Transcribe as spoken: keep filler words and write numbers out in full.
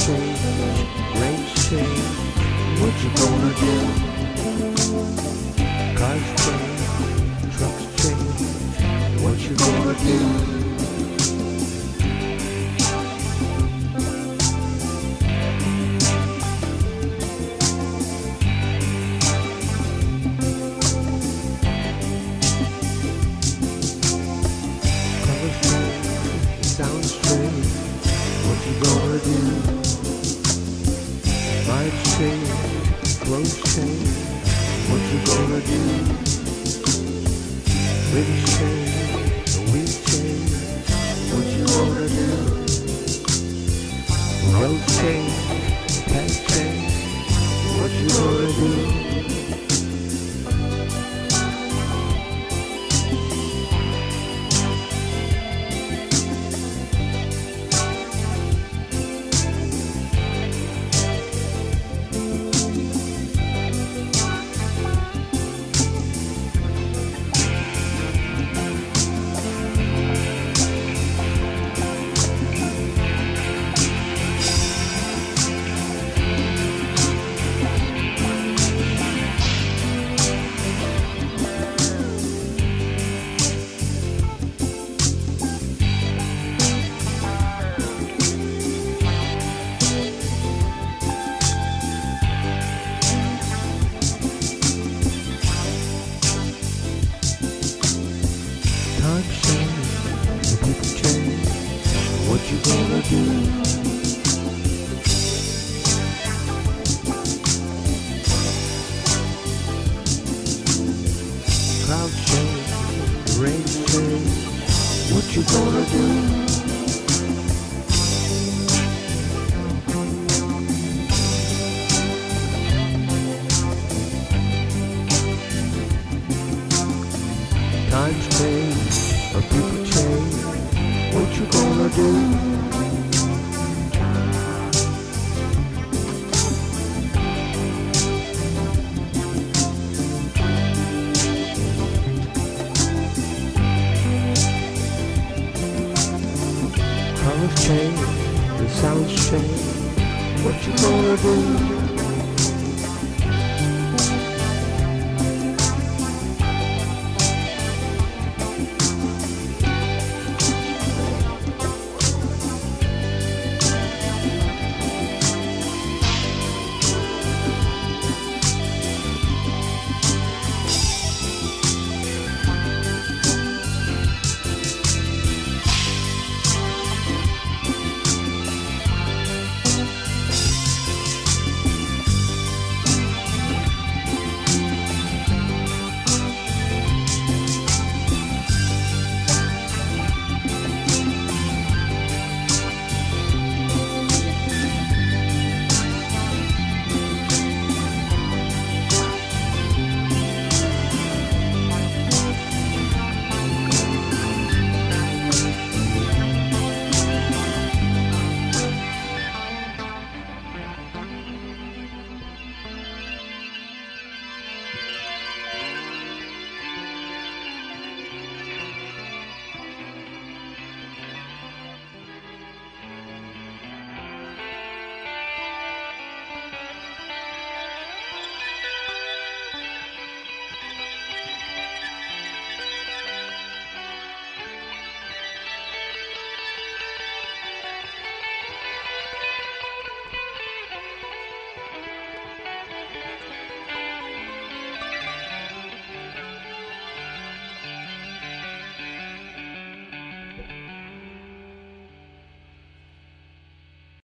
change, rains change, what you gonna do? Cars change, trucks change, what you gonna do? Colors change, sounds strange, what you gonna do? Lights change, clothes change, what you gonna do? Winds change, the wind change, what you gonna do? Roads change, paths change, what you gonna do? Times change, the people change, what you gonna do? Clouds change, the rain change, what you gonna do? Times change, or people change, what you gonna do? Colors change, the sounds change, what you gonna do?